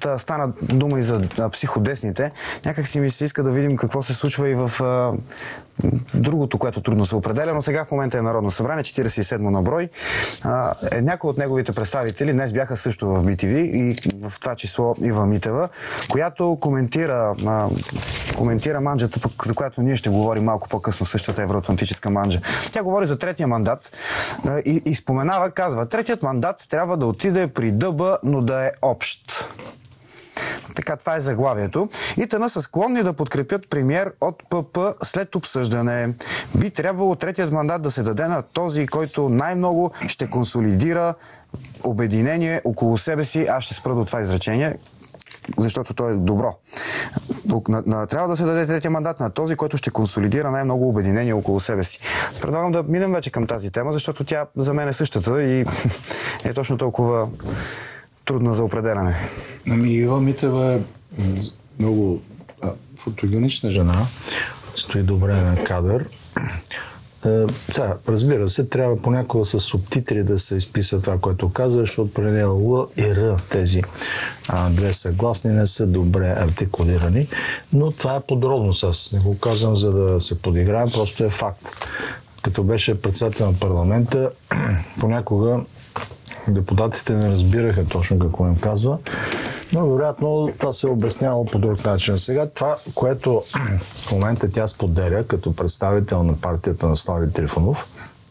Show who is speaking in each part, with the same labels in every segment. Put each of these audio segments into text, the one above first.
Speaker 1: стана дума и за психодесните, някак си ми се иска да видим какво се случва и в другото, което трудно се определя, но сега в момента е Народно събрание, 47 на брой. Някои от неговите представители днес бяха също в BTV и в това число Ива Митева, която коментира манджата, за която ние ще говорим малко по-късно, същата евроатлантическа манджа. Тя говори за третия мандат и споменава, казва, третият мандат трябва да отиде при ДБ, но да е общ. Така, това е заглавието. И тъна са склонни да подкрепят премиер от ПП след обсъждане. Би трябвало третият мандат да се даде на този, който най-много ще консолидира обединение около себе си. Аз ще спра до това изречение, защото то е добро. Трябва да се даде третия мандат на този, който ще консолидира най-много обединение около себе си. Аз предлагам да минем вече към тази тема, защото тя за мен е същата и е точно толкова трудна за определяне.
Speaker 2: Ива Митева е много фотогенична жена, стои добре на кадър. Сега, разбира се, трябва понякога с субтитри да се изписа това, което казва, защото при нея Л и Р, тези две съгласни, не са добре артикулирани, но това е подробност. Аз не го казвам, за да се подиграем, просто е факт. Като беше председател на парламента, понякога депутатите не разбираха точно какво им казва, но вероятно това се е обяснявало по друг начин. Сега това, което в момента тя споделя като представител на партията на Слави Трифонов,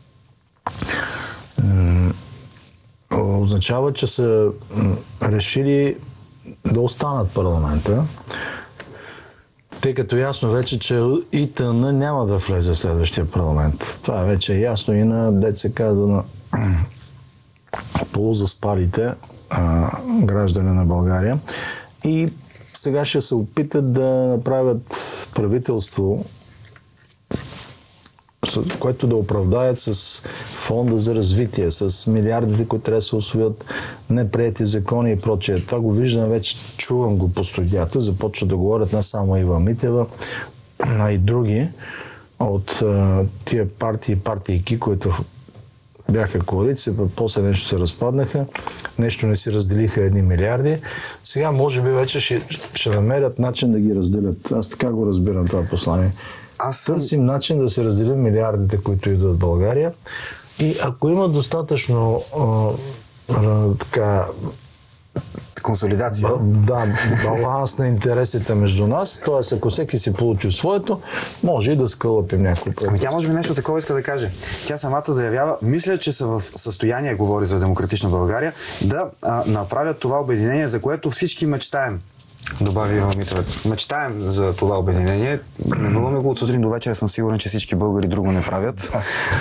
Speaker 2: означава, че са решили да останат в парламента, тъй като ясно вече, че ИТН няма да влезе в следващия парламент. Това вече е ясно и на ДЦК на полузаспалите граждани на България. И сега ще се опитат да направят правителство, което да оправдаят с фонда за развитие, с милиардите, които трябва да се усвоят, неприети закони и прочее. Това го виждам вече, чувам го по студията, започват да говорят не само Ива Митева, а и други от тия партийки, които бяха коалиция, после нещо се разпаднаха, нещо не си разделиха 1 милиарди. Сега може би вече ще намерят начин да ги разделят. Аз така го разбирам това послание. Търсим начин да се разделят милиардите, които идват в България. И ако има достатъчно
Speaker 1: консолидация.
Speaker 2: Баланс на интересите между нас, т.е. ако всеки си получи своето, може и да скълъпим някой път.
Speaker 1: Тя може би нещо такова иска да каже. Тя самата заявява, мисля, че са в състояние, говори за Демократична България, да направят това обединение, за което всички мечтаем. Добави Ива Митева. Мечтаем за това обединение. Не го от сутрин до вечера, съм сигурен, че всички българи друго не правят.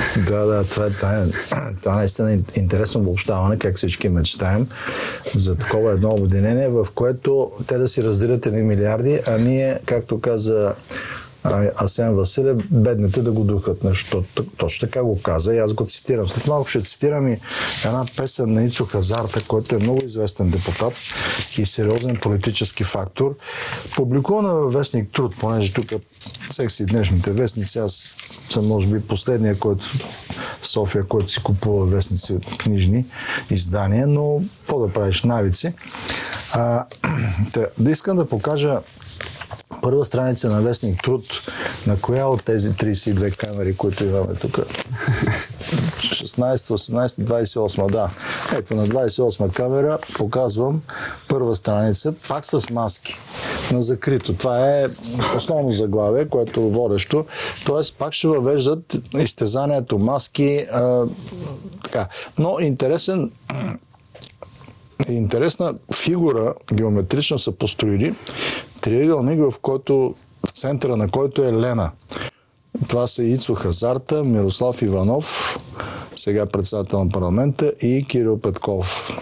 Speaker 2: Това наистина е интересно обобщаване, как всички мечтаем за такова едно обединение, в което те да си разделят 1 милиарди, а ние, както каза Асен Василев, бедните да го духат нещо. Точно така го каза и аз го цитирам. След малко ще цитирам и една песен на Ицо Хазарта, който е много известен депутат и сериозен политически фактор. Публикувана във вестник Труд, понеже тук секси днешните вестници, аз съм може би последния, който в София, който си купува вестници от книжни издания, но по-да правиш навици. Да искам да покажа първа страница на вестник Труд, на коя от тези 32 камери, които имаме тук? 16, 18, 28, да. Ето на 28 камера показвам първа страница, пак с маски на закрито. Това е основно заглавие, което е водещо. Тоест пак ще въвеждат изтезанието маски. Така. Но интересна фигура, геометрична са построили триъгълник, в центъра на който е Лена. Това са Ицо Хазарта, Мирослав Иванов, сега председател на парламента, и Кирил Петков.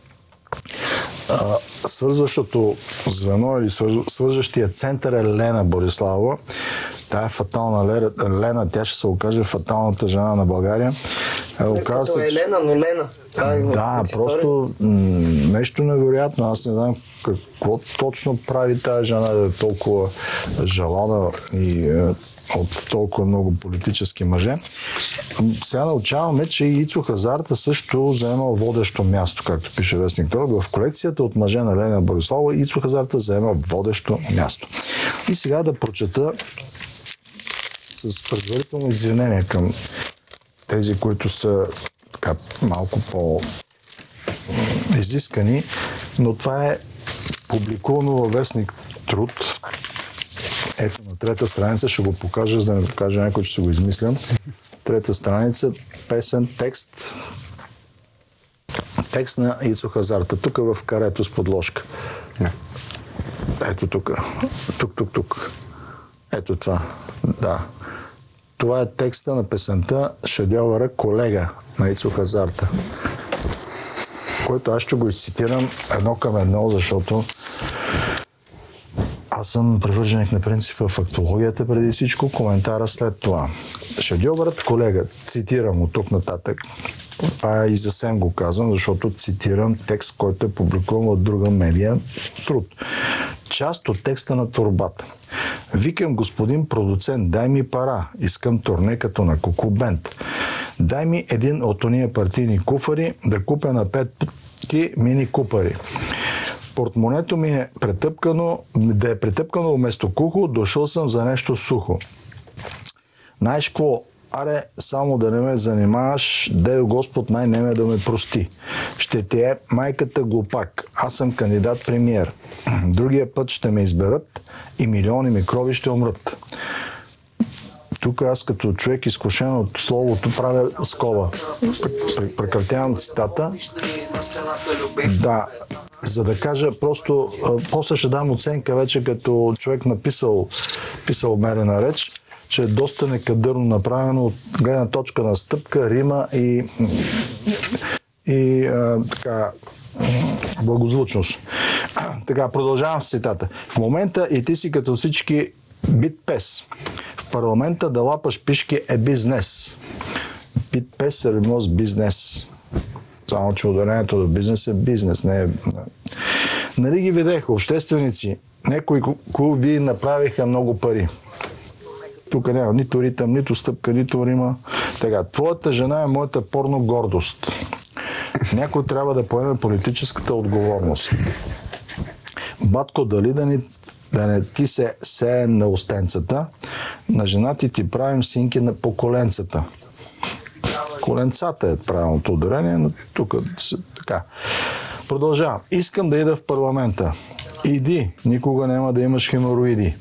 Speaker 2: Свързващото звено или свързващия център е Лена Бориславова. Тя е фатална Лена, тя ще се окаже фаталната жена на България.
Speaker 3: Като е Лена, но Лена.
Speaker 2: Да, просто нещо невероятно. Аз не знам какво точно прави тази жена, да е толкова жалана и от толкова много политически мъже. Сега научаваме, че Ицо Хазарта също заема водещо място, както пише вестник Тройка. В колекцията от мъже на Лена Бориславова Ицо Хазарта заема водещо място. И сега да прочета с предварително извинение към тези, които са така малко по-изискани, но това е публикувано във вестник Труд. Ето на трета страница, ще го покажа, за да не покажа някой, че се го измислям. Трета страница, песен, текст. Текст на Ицо Хазарта. Тук в карето с подложка. Ето тук. Тук. Ето това. Да. Това е текста на песента шедьовъра "Колега" на Ицо Хазарта, който аз ще го изцитирам едно към едно, защото аз съм привърженик на принципа фактологията преди всичко, коментара след това. Шедьовърът "Колега", цитирам от тук нататък. Това и за СЕМ го казвам, защото цитирам текст, който е публикуван от друга медия Труд. Част от текста на творбата. Викам: господин продуцент, дай ми пара. Искам турне като на Кукубент. Дай ми един от ония партийни куфари да купя на 5 мини купари. Портмонето ми е претъпкано вместо кухо, дошъл съм за нещо сухо. Знаеш какво? Аре, само да не ме занимаваш, дедо Господ най-неме да ме прости. Ще ти е майката глупак. Аз съм кандидат премиер. Другия път ще ме изберат и милиони микроби ще умрат. Тук аз като човек изкушен от словото правя скоба. Прекратявам цитата. Да, за да кажа просто, после ще дам оценка вече като човек написал мерена реч, че е доста некадърно направено от гледна точка на стъпка, рима и така благозвучност. Така, продължавам с цитата. В момента и ти си като всички бит пес. В парламента да лапаш пишки е бизнес. Бит пес се равно с бизнес. Само че ударението до бизнес е бизнес. Не е... Нали ги видеха общественици? Некои, които ви направиха много пари. Тук няма нито ритъм, нито стъпка, нито рима. Така, твоята жена е моята порно гордост. Някой трябва да поеме политическата отговорност. Батко, дали да не ти се сеем на устенцата, на жена ти правим синки на поколенцата. Коленцата е правилното ударение, но тук така. Продължавам. Искам да ида в парламента. Иди, никога няма да имаш хемороиди.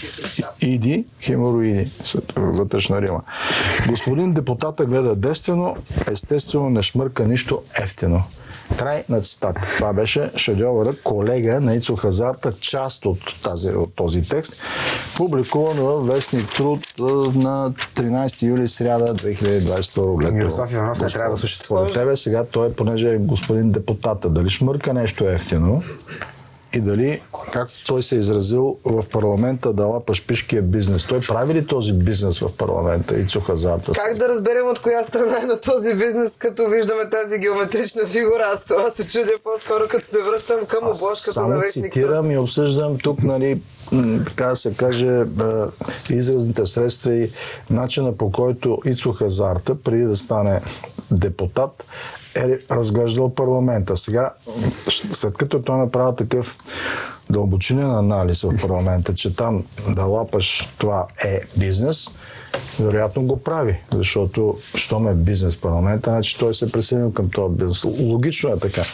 Speaker 2: Иди, хемороиди. Вътрешна рима. Господин депутата гледа девствено, естествено не шмърка нищо ефтино. Край на цитата. Това беше шедьовърът "Колега" на Ицо Хазарта, част от този текст, публикуван във вестник Труд на 13 юли, сряда 2022 година.
Speaker 1: Мирослав Иванов не трябва да слуша това.
Speaker 2: Според тебе сега той, понеже е господин депутата, дали шмърка нещо ефтино и дали, както той се е изразил в парламента, да лапаш пишки е бизнес. Той прави ли този бизнес в парламента, Ицо Хазарта?
Speaker 3: Как да разберем от коя страна е на този бизнес, като виждаме тази геометрична фигура? Аз това се чудя по-скоро, като се връщам към обложката на вестник Труд.
Speaker 2: Само цитирам и обсъждам тук, нали, така да се каже, изразните средства и начина, по който Ицо Хазарта, преди да стане депутат, е разглеждал парламента. Сега, след като той направи такъв дълбочинен анализ в парламента, че там да лапаш това е бизнес, вероятно го прави, защото щом е бизнес в парламента, значи той се присъединил към този бизнес. Логично е така.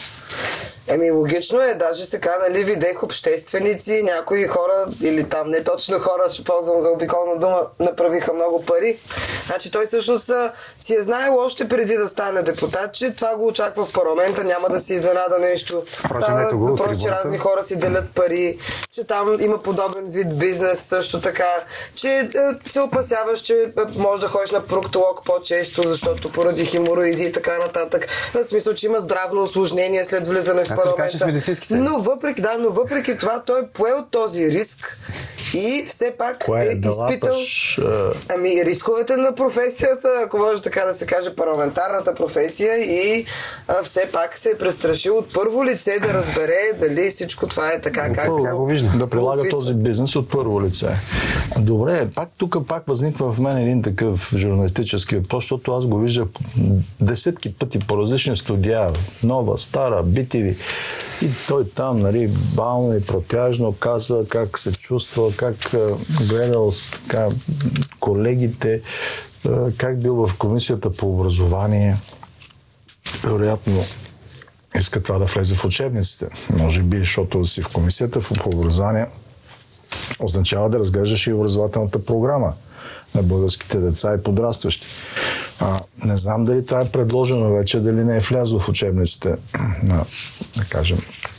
Speaker 3: Логично е, даже сега, нали, видех общественици, някои хора, или там не точно хора, ще ползвам за обиколна дума, направиха много пари. Значи той всъщност си е знаел още преди да стане депутат, че това го очаква в парламента, няма да се изненада нещо. Въпрос, че разни хора си делят пари, че там има подобен вид бизнес също така, че се опасяваш, че може да ходиш на проктолог по-често, защото поради хемороиди и така нататък. В смисъл, че има здравно усложнение след влизане в парламента. Но въпреки това, той е поел този риск И все пак
Speaker 2: Кое
Speaker 3: е
Speaker 2: да
Speaker 3: изпитал
Speaker 2: лапаш,
Speaker 3: рисковете на професията, ако може така да се каже, парламентарната професия, и все пак се е престрашил от първо лице да разбере дали всичко това е така, както
Speaker 1: го вижда.
Speaker 2: Да прилага
Speaker 3: описва.
Speaker 2: този бизнес от първо лице. Добре, тук възниква в мен един такъв журналистически въпрос, защото аз го виждах десетки пъти по различни студия, нова, стара, BTV. И той там, нали, бавно и протяжно казва как се чувства, как гледал така, колегите, как бил в комисията по образование. Вероятно иска това да влезе в учебниците. Може би, защото да си в комисията по образование означава да разглеждаш и образователната програма на българските деца и подрастващи. Не знам дали това е предложено вече, дали не е влязло в учебниците на, да кажем,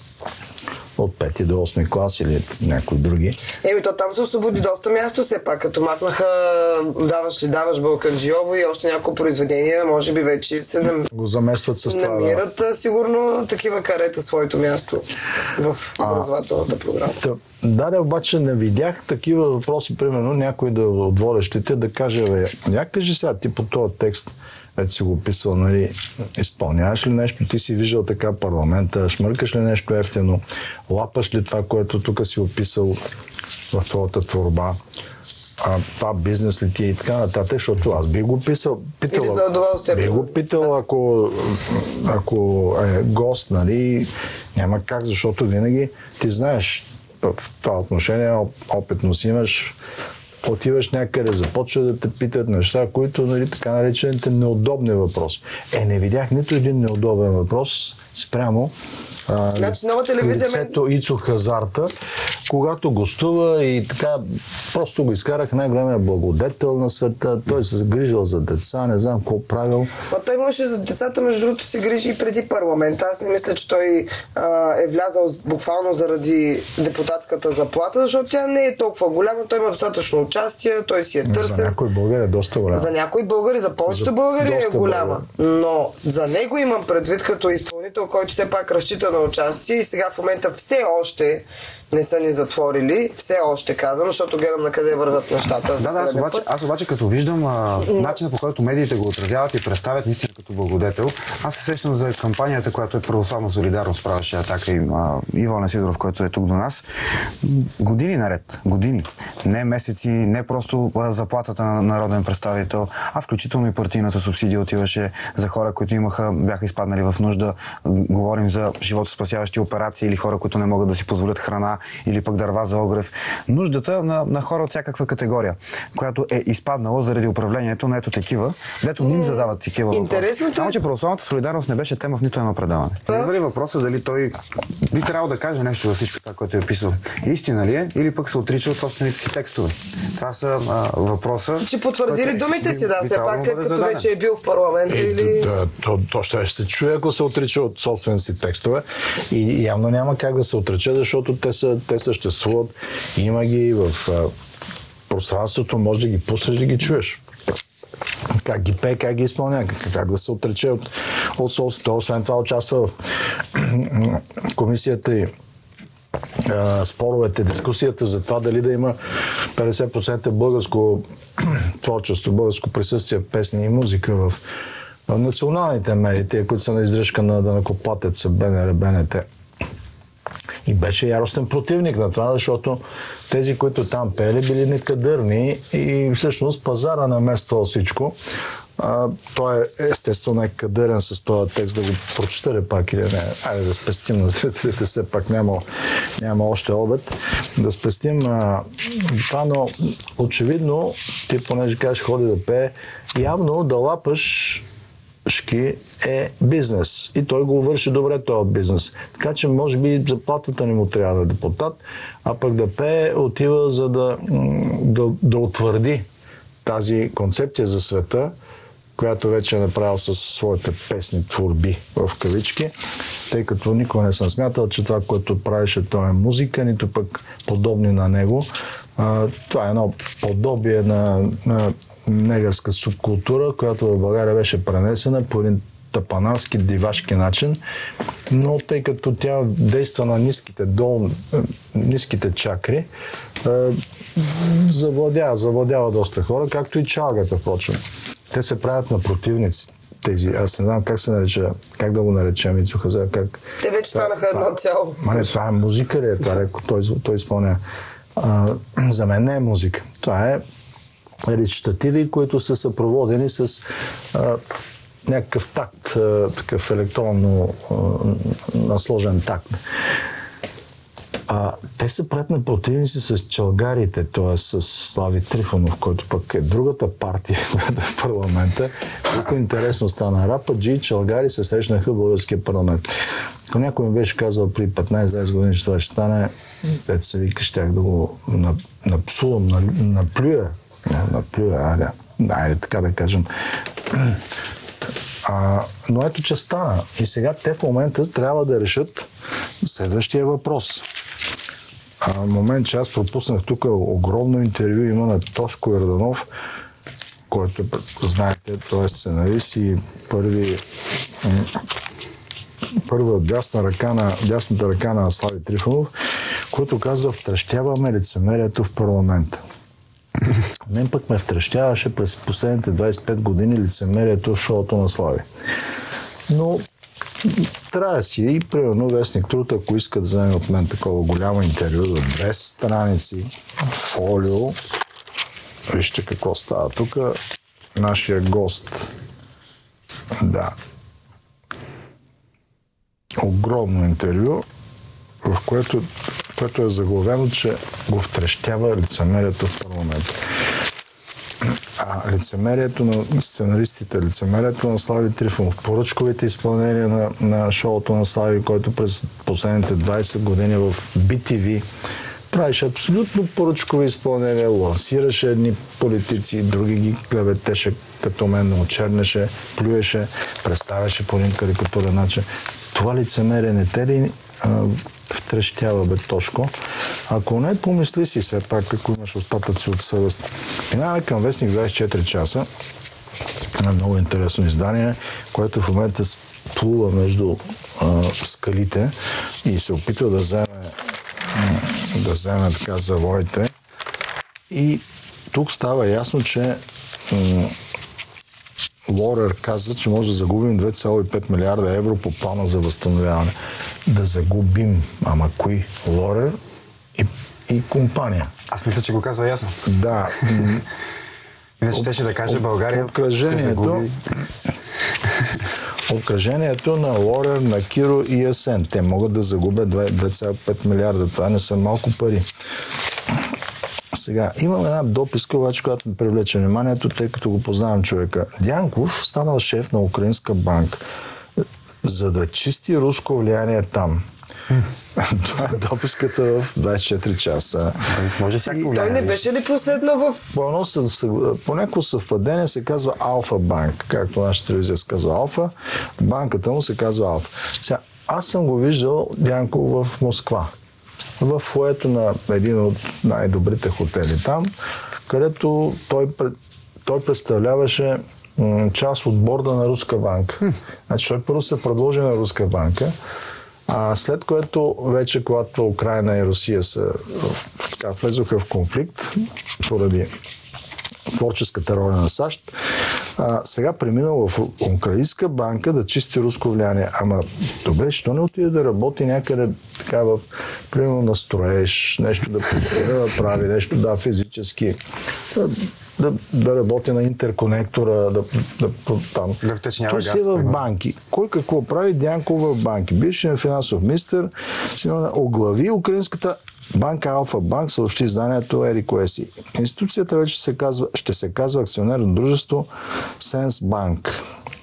Speaker 2: от 5 до 8 клас или някои други.
Speaker 3: То там се освободи доста място все пак, като махнаха даваш Балканджиово и още няколко произведения, може би вече се
Speaker 2: го заместват с това.
Speaker 3: Намират сигурно такива карета своето място в образователната програма.
Speaker 2: Да, обаче не видях такива въпроси, примерно някой от водещите да каже, кажи сега ти по този текст, ето си го писал, нали, изпълняваш ли нещо, ти си виждал така парламента, шмъркаш ли нещо ефтено, лапаш ли това, което тук си описал в твоята творба, това бизнес ли ти и така нататък, защото аз би го питал,
Speaker 3: или за удоволствие.
Speaker 2: Би го питал, ако е гост, нали, няма как, защото винаги ти знаеш в това отношение, опитно си имаш, отиваш някъде, започва да те питат неща, които, нали, така наречените неудобни въпроси. Не видях нито един неудобен въпрос спрямо
Speaker 3: Значи нова телевизия
Speaker 2: лицето Ицо Хазарта, когато гостува и така просто го изкарах най-големия благодетел на света. Той се грижил за деца, не знам какво правил.
Speaker 3: Той имаше за децата, между другото, се грижи и преди парламента. Аз не мисля, че той е влязал буквално заради депутатската заплата, защото тя не е толкова голяма. Той има достатъчно участие, той си е търсен.
Speaker 2: За някои българи е доста голяма.
Speaker 3: За някои българи, за повечето българи е голяма. Но за него имам предвид като изпълнител, който все пак разчита на участие и сега в момента все още не са ни затворили, все още казвам, защото гледам на къде върват нещата.
Speaker 1: Да, аз обаче като виждам начина, по който медиите го отразяват и представят наистина като благодетел, аз се сещам за кампанията, която е православна солидарност, правеше Атака и Волен Сидоров, който е тук до нас. Години наред, години. Не месеци, не просто заплатата на народен представител, а включително и партийната субсидия отиваше за хора, които бяха изпаднали в нужда. Говорим за животоспасяващи операции или хора, които не могат да си позволят храна или пък дърва за огрев. Нуждата на хора от всякаква категория, която е изпаднала заради управлението на ето такива, дето не им задават такива въпроси. Само, че православната солидарност не беше тема в нито едно предаване. Дали въпроса дали той би трябвало да каже нещо за всичко това, което е писал. Истина ли е, или пък се отрича от собствените си текстове? Това са въпроса.
Speaker 3: Че потвърди ли думите си, да, все пак след като вече е бил в парламента или...
Speaker 2: То ще се чуе, ако се отрича от собствените си текстове. И явно няма как да се отрича, защото те съществуват. Има ги в пространството, може да ги пуснеш, да ги чуеш. Как ги пее, как ги изпълнява, как да се отрече от солството. Освен това участва в комисията и споровете, дискусията за това дали да има 50% българско творчество, българско присъствие, песни и музика в националните медии, които са на издръжка на данъкоплатеца БНР, БНТ. И беше яростен противник на това, защото тези, които там пели, били некадърни и всъщност пазара намествал всичко. Той естествено е кадърен с този текст, да го прочета пак или не. Айде да спестим на зрителите, все пак няма още обед. Да спестим това, но очевидно ти, понеже кажеш, ходи да пее, явно да лапаш е бизнес. И той го върши добре този бизнес. Така че може би заплатата не му трябва да е депутат, а пък да пее отива за да утвърди тази концепция за света, която вече е направил със своите песни творби в кавички, тъй като никога не съм смятал, че това, което правеше, то е музика, нито пък подобни на него. Това е едно подобие на негърска субкултура, която в България беше пренесена по един тъпанарски, дивашки начин, но тъй като тя действа на ниските чакри, завладява доста хора, както и чалгата, впрочем. Те се правят на противници. Аз не знам как да го наречем, Ицо Хазар, как...
Speaker 3: Те вече станаха едно цяло.
Speaker 2: Това е музика ли е? Това той изпълнява. За мен не е музика. Това е речитативи, които са съпроводени с някакъв такт, такъв електронно насложен такт. Те са пред на противници с чалгарите, т.е. с Слави Трифонов, който пък е другата партия в парламента. Колко интересно стана. Рападжи и чалгари се срещнаха в българския парламент. Ако някой ми беше казал при 15-20 години, че това ще стане, дето се вика, щях да го напсувам, наплюя, така да кажем. Но ето, че стана. И сега те в момента трябва да решат следващия въпрос. Момент, че аз пропуснах тук огромно интервю има на Тошко Йорданов, който, знаете, той е сценарист и първа дясната ръка на Слави Трифонов, който казва: втрещяваме лицемерието в парламента. Мен пък ме втрещяваше през последните 25 години лицемерието в шоуто на Слави. Но трябва си и примерно Вестник Труд, ако иска да вземе от мен такова голямо интервю за 200 страници, фолио, вижте какво става тук. Нашия гост. Да. Огромно интервю, в което е заглавено, че го втрещява лицемерието в парламента. Лицемерието на сценаристите, лицемерието на Слави Трифонов, поръчковите изпълнения на шоуто на Слави, който през последните 20 години в BTV правеше абсолютно поръчкови изпълнения, лансираше едни политици, други ги клеветеше, като мен очернеше, плюеше, представяше по един карикатурен начин. Това лицемерие не те ли втрещява, бе, Тошко? Ако не, помисли си все пак, ако имаш остатъци от съвест. Минаваме към Вестник 24 часа. Едно много интересно издание, което в момента плува между скалите и се опитва да вземе така завоите. И тук става ясно, че Лорер казва, че може да загубим 2,5 милиарда евро по плана за възстановяване. Да загубим. Ама кои? Лорер и компания.
Speaker 1: Аз мисля, че го казва ясно.
Speaker 2: Да.
Speaker 1: Иначе ще да каже България ще загуби.
Speaker 2: Обкръжението на Лорер, на Киро и Асен. Те могат да загубят 2,5 милиарда. Това не са малко пари. Сега, имам една дописка, обаче, която ми привлече вниманието, тъй като го познавам човека. Дянков станал шеф на Украинска банка, за да чисти руско влияние там. Това е дописката в 24 часа.
Speaker 1: Може всяко
Speaker 3: той не беше ли последно в...
Speaker 2: По някакво съвпадение се казва Алфа Банк, както нашата телевизия се казва Алфа, банката му се казва Алфа. Сега, аз съм го виждал Дянков в Москва, в фоето на един от най-добрите хотели там, където той представляваше част от борда на Руска банка. Значи той първо се предложи на Руска банка, а след което вече, когато Украйна и Русия влезоха в конфликт поради творческата роля на САЩ, сега преминал в Украинска банка да чисти руско влияние. Ама добре, що не отиде да работи някъде така примерно на строеж, нещо да прави, нещо физически, да работи на интерконектора, там. Той си в банки. Кой какво прави? Дянков в банки. Бившият финансов министър оглави украинската банка Алфа Банк, съобщи изданието Ерико Еси. Институцията вече ще се казва акционерно дружество Сенс Банк.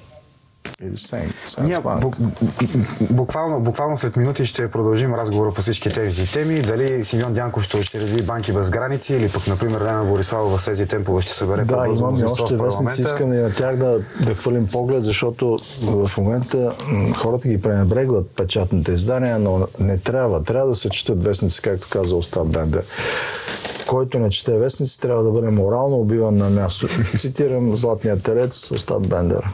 Speaker 1: Буквално след минути ще продължим разговора по всички тези теми. Дали Симеон Дянков ще учреди банки без граници или пък, например, Лена Бориславова с тези темпове ще събере по-бързо мнозинство в парламента.
Speaker 2: Още вестници, искам и на тях да хвърлим поглед, защото в момента хората ги пренебрегват печатните издания, но не трябва. Трябва да се четат вестници, както каза Остап Бендер. Който не чете вестници, трябва да бъде морално убиван на място. Цитирам Златния телец Остап Бендер.